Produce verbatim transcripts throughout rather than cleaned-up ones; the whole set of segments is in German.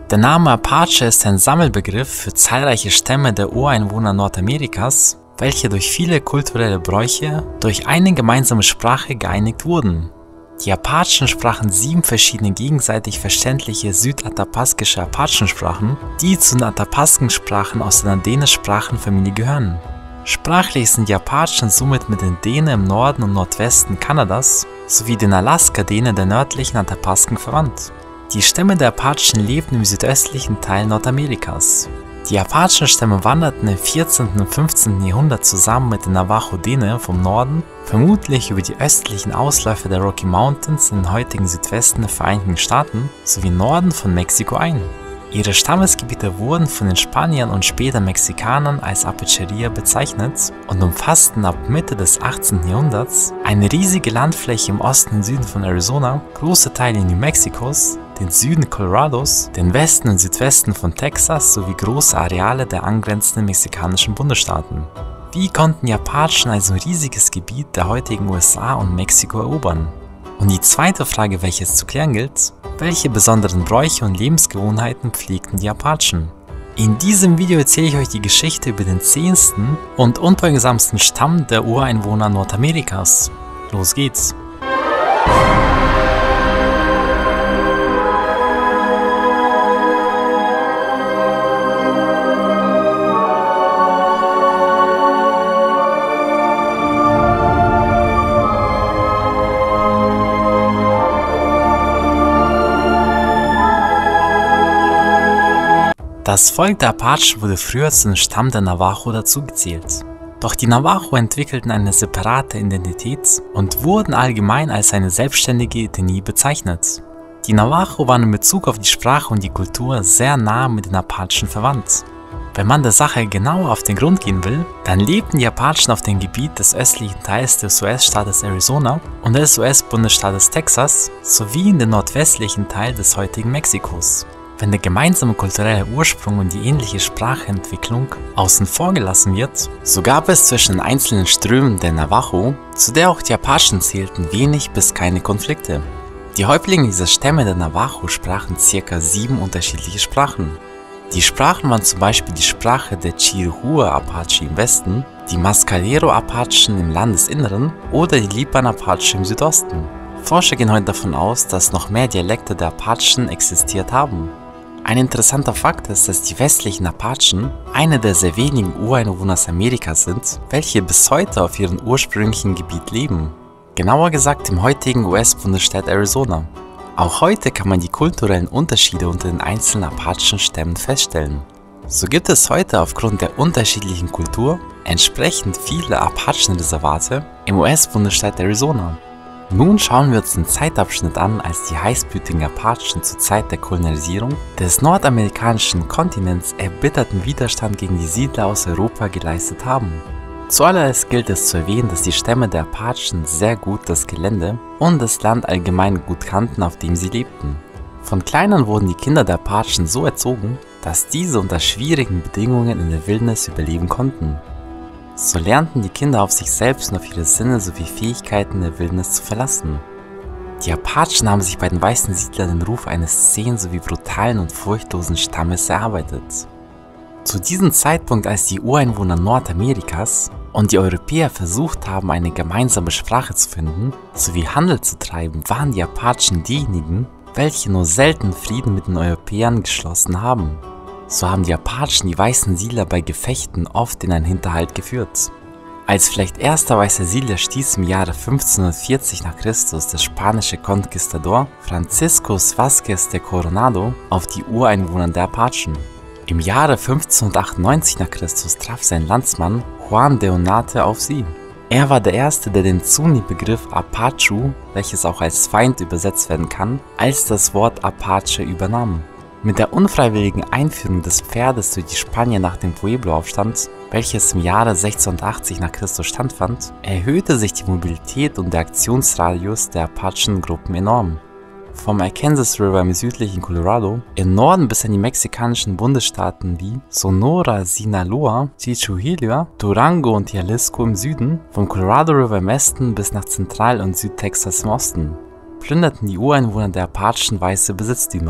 Der Name Apache ist ein Sammelbegriff für zahlreiche Stämme der Ureinwohner Nordamerikas, welche durch viele kulturelle Bräuche durch eine gemeinsame Sprache geeinigt wurden. Die Apachen sprachen sieben verschiedene gegenseitig verständliche südathapaskische Apachensprachen, die zu den Athapaskensprachen aus der Dänisch-Sprachenfamilie gehören. Sprachlich sind die Apachen somit mit den Dänen im Norden und Nordwesten Kanadas sowie den Alaska-Dänen der nördlichen Athapasken verwandt. Die Stämme der Apachen lebten im südöstlichen Teil Nordamerikas. Die Apachenstämme wanderten im vierzehnten und fünfzehnten Jahrhundert zusammen mit den Navajo-Dene vom Norden, vermutlich über die östlichen Ausläufer der Rocky Mountains in den heutigen Südwesten der Vereinigten Staaten sowie Norden von Mexiko ein. Ihre Stammesgebiete wurden von den Spaniern und später Mexikanern als Apacheria bezeichnet und umfassten ab Mitte des achtzehnten Jahrhunderts eine riesige Landfläche im Osten und Süden von Arizona, große Teile New Mexikos, den Süden Colorados, den Westen und Südwesten von Texas sowie große Areale der angrenzenden mexikanischen Bundesstaaten. Wie konnten die Apachen also ein riesiges Gebiet der heutigen U S A und Mexiko erobern? Und die zweite Frage, welche es zu klären gilt: Welche besonderen Bräuche und Lebensgewohnheiten pflegten die Apachen? In diesem Video erzähle ich euch die Geschichte über den zehnten und unbeugensamsten Stamm der Ureinwohner Nordamerikas. Los geht's! Das Volk der Apachen wurde früher zu dem Stamm der Navajo dazugezählt. Doch die Navajo entwickelten eine separate Identität und wurden allgemein als eine selbstständige Ethnie bezeichnet. Die Navajo waren in Bezug auf die Sprache und die Kultur sehr nah mit den Apachen verwandt. Wenn man der Sache genauer auf den Grund gehen will, dann lebten die Apachen auf dem Gebiet des östlichen Teils des U S-Staates Arizona und des U S-Bundesstaates Texas sowie in dem nordwestlichen Teil des heutigen Mexikos. Wenn der gemeinsame kulturelle Ursprung und die ähnliche Sprachentwicklung außen vor gelassen wird, so gab es zwischen den einzelnen Strömen der Navajo, zu der auch die Apachen zählten, wenig bis keine Konflikte. Die Häuptlinge dieser Stämme der Navajo sprachen ca. sieben unterschiedliche Sprachen. Die Sprachen waren zum Beispiel die Sprache der Chiricahua-Apache im Westen, die Mescalero-Apachen im Landesinneren oder die Lipan-Apache im Südosten. Forscher gehen heute davon aus, dass noch mehr Dialekte der Apachen existiert haben. Ein interessanter Fakt ist, dass die westlichen Apachen eine der sehr wenigen Ureinwohner Amerikas sind, welche bis heute auf ihrem ursprünglichen Gebiet leben. Genauer gesagt im heutigen U S-Bundesstaat Arizona. Auch heute kann man die kulturellen Unterschiede unter den einzelnen Apachen-Stämmen feststellen. So gibt es heute aufgrund der unterschiedlichen Kultur entsprechend viele Apachen-Reservate im U S-Bundesstaat Arizona. Nun schauen wir uns den Zeitabschnitt an, als die heißblütigen Apachen zur Zeit der Kolonialisierung des nordamerikanischen Kontinents erbitterten Widerstand gegen die Siedler aus Europa geleistet haben. Zuallererst gilt es zu erwähnen, dass die Stämme der Apachen sehr gut das Gelände und das Land allgemein gut kannten, auf dem sie lebten. Von klein an wurden die Kinder der Apachen so erzogen, dass diese unter schwierigen Bedingungen in der Wildnis überleben konnten. So lernten die Kinder auf sich selbst und auf ihre Sinne sowie Fähigkeiten der Wildnis zu verlassen. Die Apachen haben sich bei den weißen Siedlern den Ruf eines zähen sowie brutalen und furchtlosen Stammes erarbeitet. Zu diesem Zeitpunkt, als die Ureinwohner Nordamerikas und die Europäer versucht haben, eine gemeinsame Sprache zu finden sowie Handel zu treiben, waren die Apachen diejenigen, welche nur selten Frieden mit den Europäern geschlossen haben. So haben die Apachen die weißen Siedler bei Gefechten oft in einen Hinterhalt geführt. Als vielleicht erster weißer Siedler stieß im Jahre fünfzehnhundertvierzig nach Christus der spanische Konquistador Francisco Vázquez de Coronado auf die Ureinwohner der Apachen. Im Jahre fünfzehnhundertachtundneunzig nach Christus traf sein Landsmann Juan de Onate auf sie. Er war der Erste, der den Zuni-Begriff Apachu, welches auch als Feind übersetzt werden kann, als das Wort Apache übernahm. Mit der unfreiwilligen Einführung des Pferdes durch die Spanier nach dem Pueblo-Aufstand, welches im Jahre sechshundertachtzig nach Christus stattfand, erhöhte sich die Mobilität und der Aktionsradius der Apachen-Gruppen enorm. Vom Arkansas River im südlichen Colorado im Norden bis in die mexikanischen Bundesstaaten wie Sonora, Sinaloa, Chihuahua, Durango und Jalisco im Süden, vom Colorado River im Westen bis nach Zentral- und Südtexas im Osten, plünderten die Ureinwohner der Apachen weiße Besitztümer.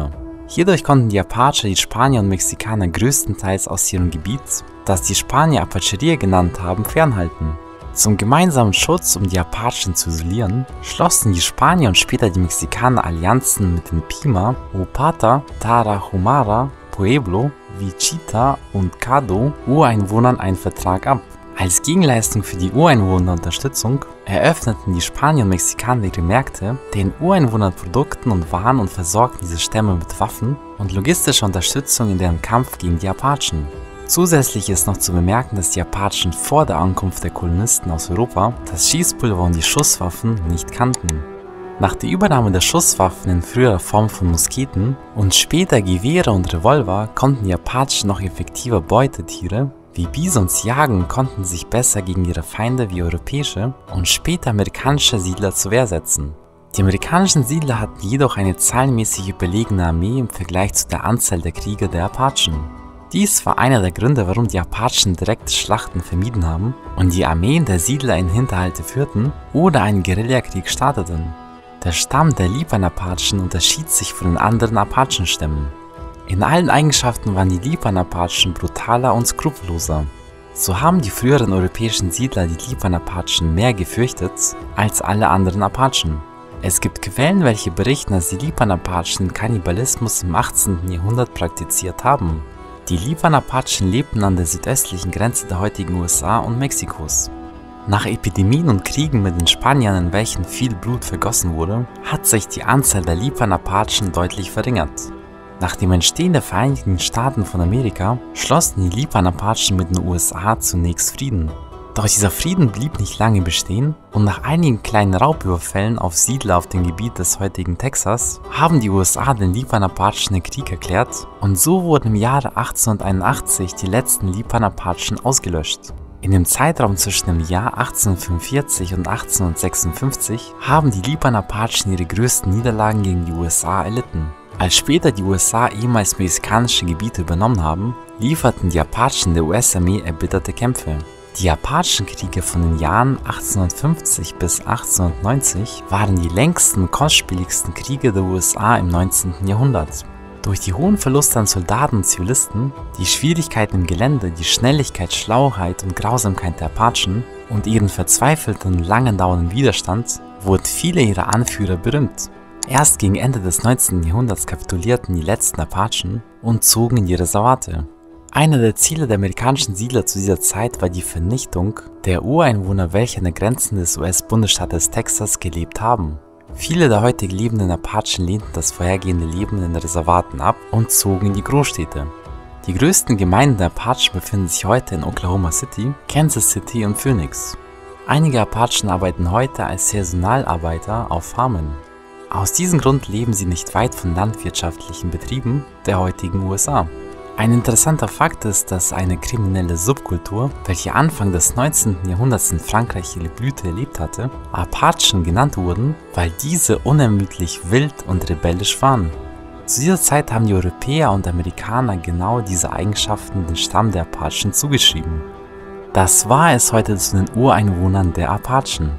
Hierdurch konnten die Apache die Spanier und Mexikaner größtenteils aus ihrem Gebiet, das die Spanier Apacheria genannt haben, fernhalten. Zum gemeinsamen Schutz, um die Apachen zu isolieren, schlossen die Spanier und später die Mexikaner Allianzen mit den Pima, Opata, Tarahumara, Pueblo, Wichita und Caddo Ureinwohnern einen Vertrag ab. Als Gegenleistung für die Ureinwohnerunterstützung eröffneten die Spanier und Mexikaner ihre Märkte den Ureinwohnern Produkten und Waren und versorgten diese Stämme mit Waffen und logistischer Unterstützung in deren Kampf gegen die Apachen. Zusätzlich ist noch zu bemerken, dass die Apachen vor der Ankunft der Kolonisten aus Europa das Schießpulver und die Schusswaffen nicht kannten. Nach der Übernahme der Schusswaffen in früherer Form von Musketen und später Gewehre und Revolver konnten die Apachen noch effektiver Beutetiere wie Bisons jagen und konnten sich besser gegen ihre Feinde wie europäische und später amerikanische Siedler zur Wehr setzen. Die amerikanischen Siedler hatten jedoch eine zahlenmäßig überlegene Armee im Vergleich zu der Anzahl der Krieger der Apachen. Dies war einer der Gründe, warum die Apachen direkte Schlachten vermieden haben und die Armeen der Siedler in Hinterhalte führten oder einen Guerillakrieg starteten. Der Stamm der Lipan-Apachen unterschied sich von den anderen Apachenstämmen. In allen Eigenschaften waren die Lipan-Apachen brutaler und skrupelloser. So haben die früheren europäischen Siedler die Lipan-Apachen mehr gefürchtet als alle anderen Apachen. Es gibt Quellen, welche berichten, dass die Lipan-Apachen Kannibalismus im achtzehnten Jahrhundert praktiziert haben. Die Lipan-Apachen lebten an der südöstlichen Grenze der heutigen U S A und Mexikos. Nach Epidemien und Kriegen mit den Spaniern, in welchen viel Blut vergossen wurde, hat sich die Anzahl der Lipan-Apachen deutlich verringert. Nach dem Entstehen der Vereinigten Staaten von Amerika schlossen die Lipan-Apachen mit den U S A zunächst Frieden. Doch dieser Frieden blieb nicht lange bestehen und nach einigen kleinen Raubüberfällen auf Siedler auf dem Gebiet des heutigen Texas haben die U S A den Lipan-Apachen den Krieg erklärt und so wurden im Jahre achtzehnhunderteinundachtzig die letzten Lipan-Apachen ausgelöscht. In dem Zeitraum zwischen dem Jahr achtzehnhundertfünfundvierzig und achtzehnhundertsechsundfünfzig haben die Lipan-Apachen ihre größten Niederlagen gegen die U S A erlitten. Als später die U S A ehemals mexikanische Gebiete übernommen haben, lieferten die Apachen der U S-Armee erbitterte Kämpfe. Die Apachenkriege von den Jahren achtzehnhundertfünfzig bis achtzehnhundertneunzig waren die längsten und kostspieligsten Kriege der U S A im neunzehnten Jahrhundert. Durch die hohen Verluste an Soldaten und Zivilisten, die Schwierigkeiten im Gelände, die Schnelligkeit, Schlauheit und Grausamkeit der Apachen und ihren verzweifelten und lange dauernden Widerstand wurden viele ihrer Anführer berühmt. Erst gegen Ende des neunzehnten Jahrhunderts kapitulierten die letzten Apachen und zogen in die Reservate. Einer der Ziele der amerikanischen Siedler zu dieser Zeit war die Vernichtung der Ureinwohner, welche an den Grenzen des U S-Bundesstaates Texas gelebt haben. Viele der heute lebenden Apachen lehnten das vorhergehende Leben in den Reservaten ab und zogen in die Großstädte. Die größten Gemeinden der Apachen befinden sich heute in Oklahoma City, Kansas City und Phoenix. Einige Apachen arbeiten heute als Saisonalarbeiter auf Farmen. Aus diesem Grund leben sie nicht weit von landwirtschaftlichen Betrieben der heutigen U S A. Ein interessanter Fakt ist, dass eine kriminelle Subkultur, welche Anfang des neunzehnten Jahrhunderts in Frankreich ihre Blüte erlebt hatte, Apachen genannt wurden, weil diese unermüdlich wild und rebellisch waren. Zu dieser Zeit haben die Europäer und Amerikaner genau diese Eigenschaften den Stamm der Apachen zugeschrieben. Das war es heute zu den Ureinwohnern der Apachen.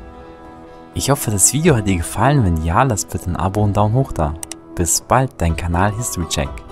Ich hoffe, das Video hat dir gefallen, wenn ja, lass bitte ein Abo und Daumen hoch da. Bis bald, dein Kanal History Check.